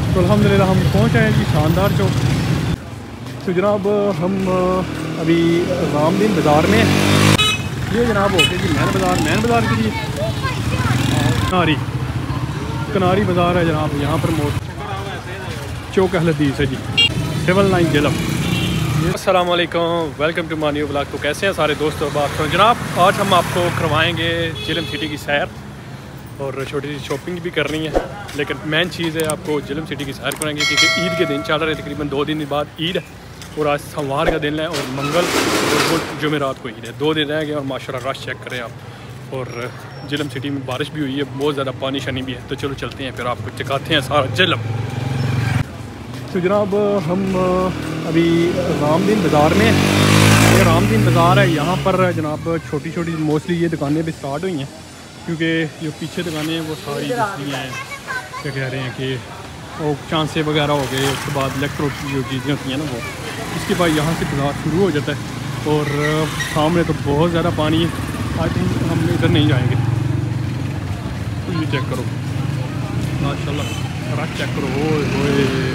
तो अल्हम्दुलिल्लाह हम पहुँच आए जी शानदार चौक। तो जनाब हम अभी रामदीन बाज़ार में, ये जनाब हो गया जी मैन बाज़ार के लिए कनारी बाज़ार है जनाब। यहाँ पर मोड़ चौक अहल हदीस है जी, सिविल लाइन झेलम। अस्सलाम वालेकुम, welcome to my new vlog. तो कैसे हैं सारे दोस्तों? बात करो जनाब, आज हम आपको करवाएंगे झेलम सिटी की सैर और छोटी सी शॉपिंग भी करनी है, लेकिन मेन चीज़ है आपको झेलम सिटी की सैर कराएंगे क्योंकि ईद के दिन चल रहे हैं। तकरीबन 2 दिन बाद ईद है और आज सोमवार का दिन है और मंगल और जुमेरात को ईद है। 2 दिन रह गए और माशाल्लाह रश चेक करें आप। और झेलम सिटी में बारिश भी हुई है, बहुत ज़्यादा पानी शानी भी है। तो चलो चलते हैं, फिर आपको चकाते हैं सारा झेलम। तो जनाब हम अभी रामदीन बाज़ार में, ये रामदीन बाज़ार है। यहाँ पर जनाब छोटी छोटी मोस्टली ये दुकानें भी स्टार्ट हुई हैं क्योंकि जो पीछे दुकानें हैं वो सारी जितनी हैं क्या कह रहे हैं कि वो चांसे वगैरह हो गए, उसके बाद इलेक्ट्रो की जो चीज़ें होती हैं ना वो, इसके बाद यहाँ से बाज़ार शुरू हो जाता है। और सामने तो बहुत ज़्यादा पानी है, आई थिंक हम इधर नहीं जाएंगे। तो ये चेक करो माशाल्लाह, रश चेक करो। ओए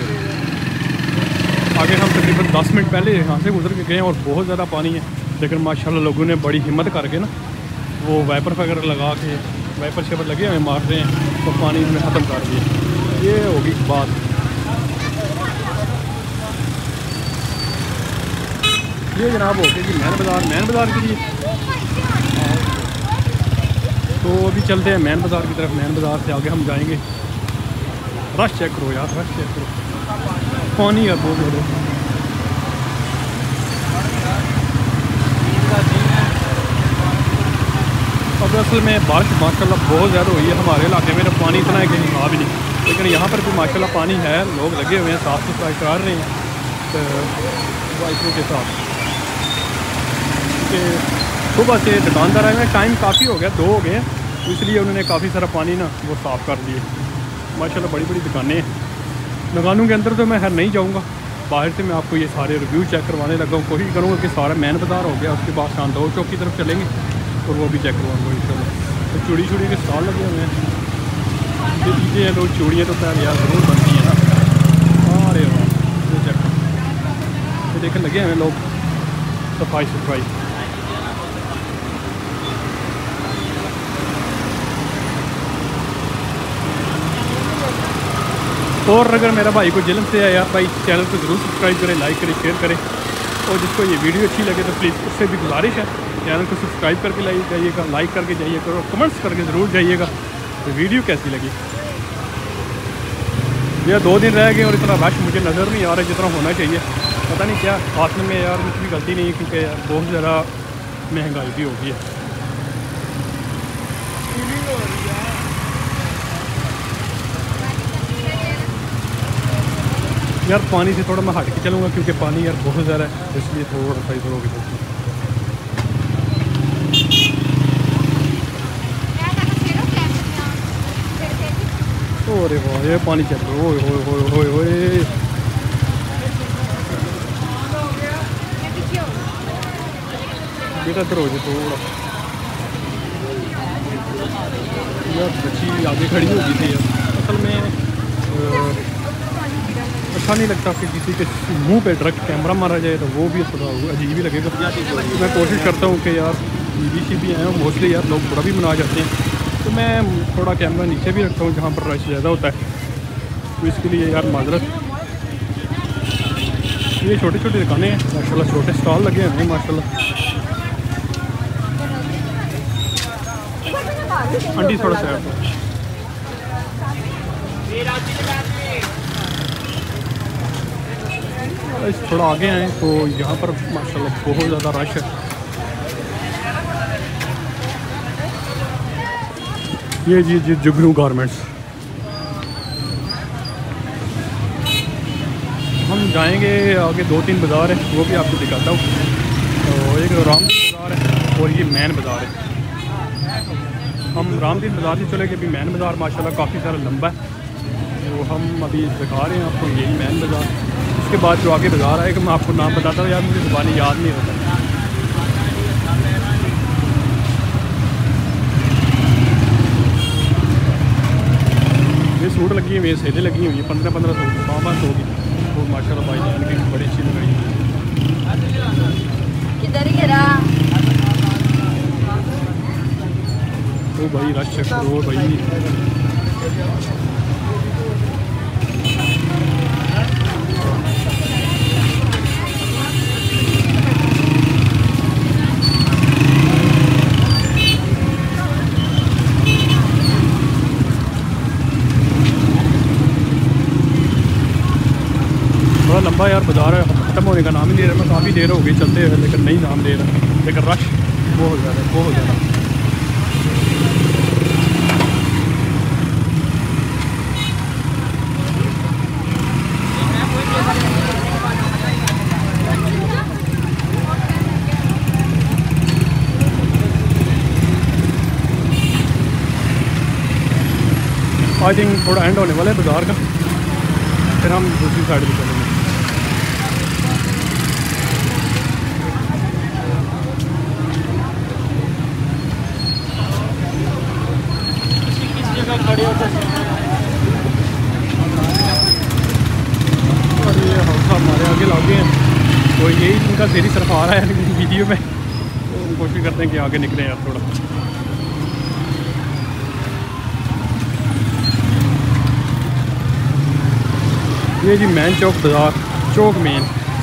आगे हम तकरीबन 10 मिनट पहले यहाँ से गुजर के गए और बहुत ज़्यादा पानी है, लेकिन माशाल्लाह लोगों ने बड़ी हिम्मत करके ना वो वाइपर वगैरह लगा के, वाइपर शेपर लगे हुए मार रहे हैं तो पानी में ख़त्म कर दिए। ये होगी बात। ये जनाब हो गया जी मैन बाज़ार के लिए। तो अभी चलते हैं मैन बाज़ार की तरफ। मैन बाज़ार से आगे हम जाएंगे। रश चेक करो यार, रश चेक करो, पानी है बहुत ज़्यादा। अब असल में बारिश माशाल्लाह बहुत ज़्यादा हुई है हमारे इलाके में, पानी इतना है कि हिसाब ही नहीं, लेकिन यहाँ पर भी माशाल्लाह पानी है, लोग लगे हुए हैं, साफ़ सफाई कर रहे हैं वाइफों के साथ। कि सुबह से दुकानदार आए हुए, टाइम काफ़ी हो गया, 2 हो गए हैं, तो इसलिए उन्होंने काफ़ी सारा पानी ना वो साफ़ कर दिए। माशाल्लाह बड़ी बड़ी दुकानें हैं। दुकानों के अंदर तो मैं नहीं जाऊँगा, बाहर से मैं आपको ये सारे रिव्यू चेक करवाने लगा हूँ। कोशिश करूँगा कि सारा मैन बाज़ार हो गया, उसके बाद शानदार चौक की तरफ चलेंगे और वो भी चेक करवाऊँगा इंशाल्लाह। तो चूड़ी के स्टॉल लगे हुए हैं, ये चीज़ें हैं, लोग चूड़ियाँ तो पैर यार ज़रूर बनती हैं ना। अरे वाह, ये चेक करो, ये देखें लगे हुए लोग सफाई। और अगर मेरा भाई को झेलम से आया भाई, चैनल को ज़रूर सब्सक्राइब करें, लाइक करें, शेयर करें। और जिसको ये वीडियो अच्छी लगे तो प्लीज़ उससे भी गुजारिश है चैनल को सब्सक्राइब करके जाइएगा, लाइक करके जाइएगा और कमेंट्स करके ज़रूर जाइएगा तो वीडियो कैसी लगी। यह 2 दिन रह गए और इतना रश मुझे नज़र नहीं आ रहा जितना होना चाहिए। पता नहीं क्या हाथ में यार, मुझे भी गलती नहीं है क्योंकि यार बहुत ज़्यादा महंगाई भी हो गई है। यार पानी से थोड़ा मैं हट के चलूँगा क्योंकि पानी यार बहुत ज़्यादा है, इसलिए थोड़ा सा इधर होगी। अरे वाह, ये पानी चल रहा है, ओए बेटा इधर हो जाए थोड़ा। यार बच्ची आगे खड़ी हो गई थी यार। असल में अच्छा नहीं लगता कि किसी के मुंह पे डायरेक्ट कैमरा मारा जाए, तो वो भी थोड़ा अजीब ही लगेगा। मैं कोशिश करता हूँ कि यार ईदी भी हैं मोस्टली यार लोग बुरा भी मना जाते हैं, तो मैं थोड़ा कैमरा नीचे भी रखता हूँ जहाँ पर रश ज़्यादा होता है, तो इसके लिए यार माजरत। ये छोटी छोटी दुकानें हैं माशाल्लाह, छोटे स्टॉल लगे हैं माशाल्लाह। आंटी थोड़ा सा थोड़ा आगे आए तो यहाँ पर माशाल्लाह बहुत ज़्यादा रश है। ये जी जुगनू गारमेंट्स। हम जाएंगे आगे, 2-3 बाज़ार है वो भी आपको दिखाता हूँ। तो एक रामदीन बाज़ार है और ये मैन बाज़ार है। हम रामदीन बाज़ार से चले गए, अभी मैन बाज़ार माशाल्लाह काफ़ी सारा लंबा है, तो हम अभी दिखा रहे हैं आपको यही मैन बाज़ार। उसके बाद जो आगे बाज़ार आएगा मैं आपको नाम बताता हूँ यार, मुझे ज़ुबानी याद नहीं होता। सूट लगी हुई है, सेलें लगी हुई हैं 15-15 सूट 500 की। तो माशाल्लाह भाई जान की बड़ी अच्छी लगाई हुई है। तो भाई रश चेक करो भाई। बड़ा लंबा यार बाजार है, ख़त्म होने का नाम ही नहीं ले रहा। मैं काफ़ी देर हो गई चलते हुए, लेकिन नहीं नाम ले रहा, लेकिन रश बहुत ज़्यादा बहुत ज़्यादा। आई थिंक थोड़ा एंड होने वाला है बाज़ार का, फिर हम दूसरी साइड भी चलेंगे। और ये हौसला हमारे आगे लागे हैं, तो यही इनका देरी सिर्फ आ रहा है वीडियो में, तो हम कोशिश करते हैं कि आगे निकलें यार थोड़ा। ये जी मेन चौक बाज़ार, चौक मेन।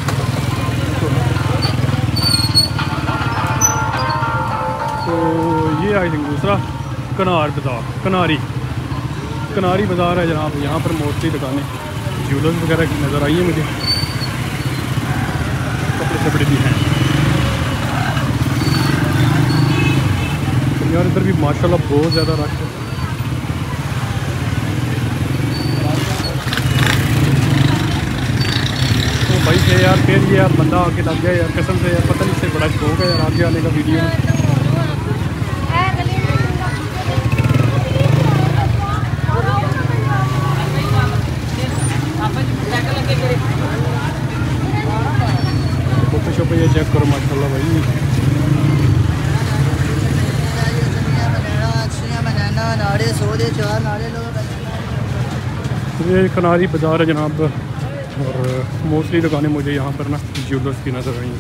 तो ये आई थिंक दूसरा कनार बाज़ार, कनारी बाज़ार है जनाब। यहाँ पर मोस्टली दुकानें ज्वेलर्स वगैरह की नज़र आई है मुझे, कपड़े शपड़े भी हैं यार। इधर भी माशाल्लाह बहुत ज़्यादा रश है। तो भाई से यार फिर ये यार बंदा आके लग गया यार, कसम से यार, पता नहीं से बड़ा शौक है यार आगे आने का वीडियो में। शोपे ये चेक करो माशाल्लाह भाई। ये कनारी बाज़ार है जनाब, और मोस्टली दुकानें मुझे यहाँ पर ना ज्वेलर्स की नज़र आई हैं।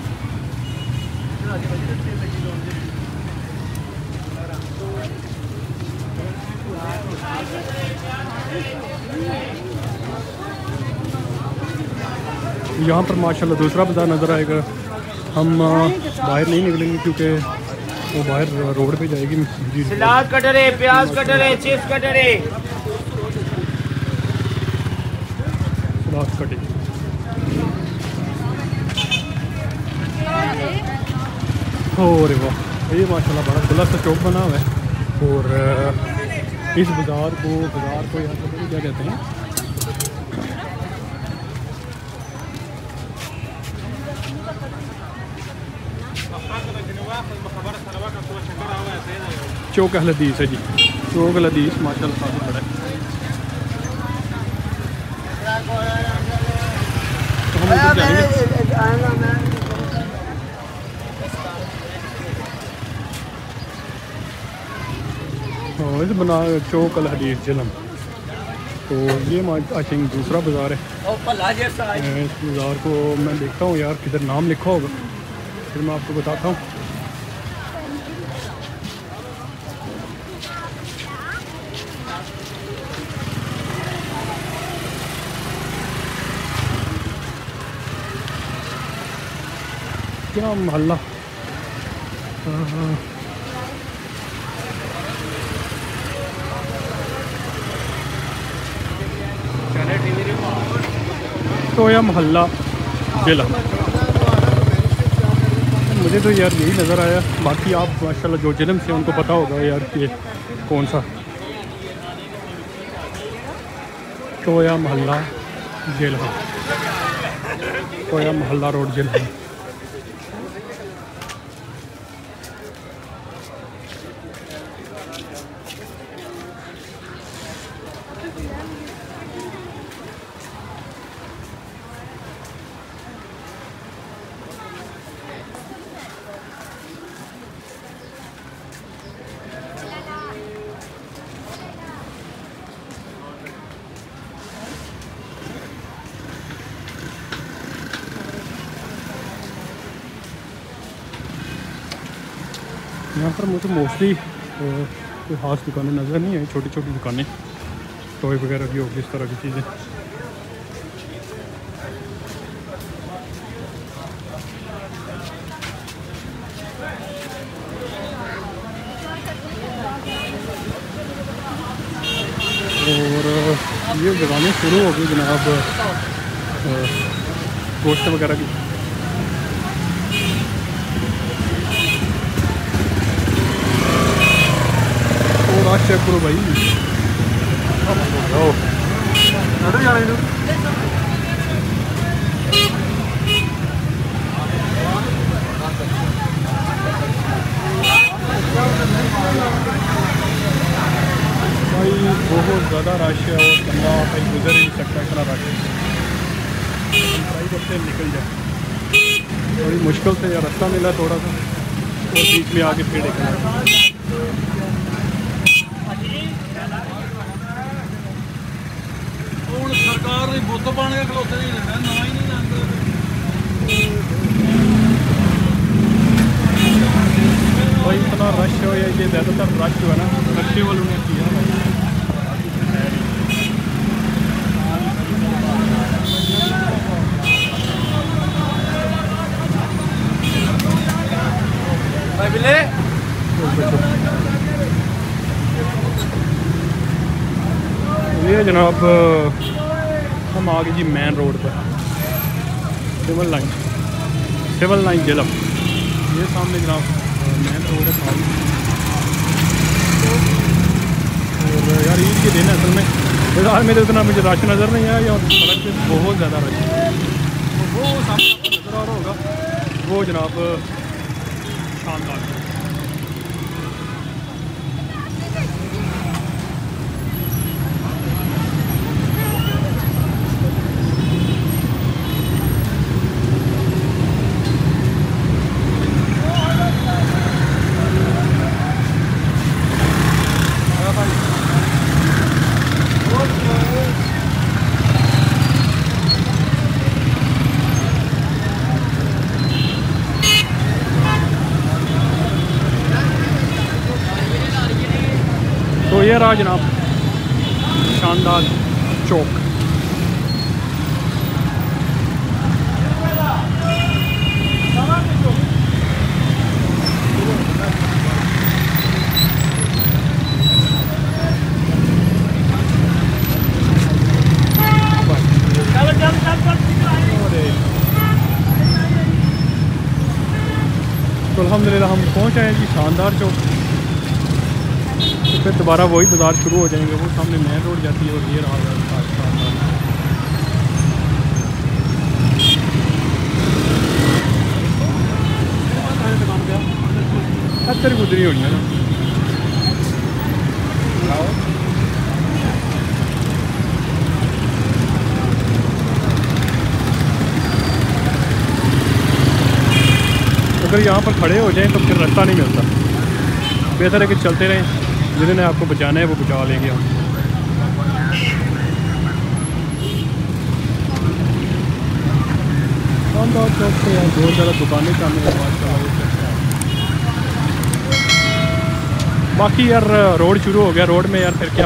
यहाँ पर माशाल्लाह दूसरा बाज़ार नज़र आएगा। हम बाहर नहीं निकलेंगे क्योंकि वो बाहर रोड पे जाएगी। सलाद कटर है, प्याज कटर है, चिप्स कटर है, सलाद कटिंग। और वाह, ये माशाल्लाह बड़ा खुला सा चौक बना हुआ है। और इस बाज़ार को यहाँ पर क्या कहते हैं, चौक हदीस है जी। चौक हदीस माशाल्लाह काफ़ी बड़ा है। तो हम उधर जाएंगे। हाँ, इस बना चौक हदीस जलम। तो ये आई थिंक दूसरा बाज़ार है। इस बाज़ार को मैं देखता हूँ यार किधर नाम लिखा होगा, फिर मैं आपको बताता हूँ। क्या मोहल्ला, टोया मोहल्ला जिला। मुझे तो यार यही नज़र आया, बाकी आप माशाल्लाह जो जन्म से उनको पता होगा यार कि कौन सा। टोया मोहल्ला जिला, टोया मोहल्ला रोड जिला। यहाँ पर मुझे मोस्टली कोई खास दुकानें नज़र नहीं आई, छोटी छोटी दुकानें, टॉय वगैरह भी होगी, इस तरह की चीज़ें। और ये दुकानें शुरू हो गई जनाब गोश्त वगैरह की। और आज चेक करो भाई, भाई बहुत ज़्यादा रश है और बंदा कहीं गुजर ही नहीं सकता, इतना रश है। ट्राई करते निकल जाए, थोड़ी मुश्किल से यार रास्ता मिला थोड़ा सा, और बीच में आके फिर निकला। सरकार ने बुत बन के खलोते नहीं देना, ना ही नहीं जानते। भाई इतना रश हो या ये ज़्यादातर रश जो है ना फेस्टिवल उन्हें किया ये जनाब हम आ गए जी मेन रोड पर, सिविल लाइन जेलम। ये सामने जनाब मेन रोड है खाली। और यार ईद के दिन है असल में, बाज़ार में तो इतना मुझे रश नज़र नहीं आया, और सड़क पे बहुत ज़्यादा रश है। वो सामने आपको नज़र आ रहा होगा, वो जनाब शानदार। तो ये रहा जनाब शानदार चौक। तो अल्हम्दुलिल्लाह हम पहुँच आए जी शानदार चौक। तो फिर दोबारा वही बाज़ार शुरू हो जाएंगे, वो सामने मेन रोड जाती है, और ये रहा अच्छी गुजरी होनी है ना। अगर यहाँ पर खड़े हो जाएं तो फिर रास्ता नहीं मिलता, बेहतर है कि चलते रहें, जिन्होंने आपको बचाना है वो बचा लेंगे हम। शानदार चौक से यार बहुत ज़्यादा दुकानें शामिल हैं माशाल्लाह। बाकी यार रोड शुरू हो गया, रोड में यार फिर क्या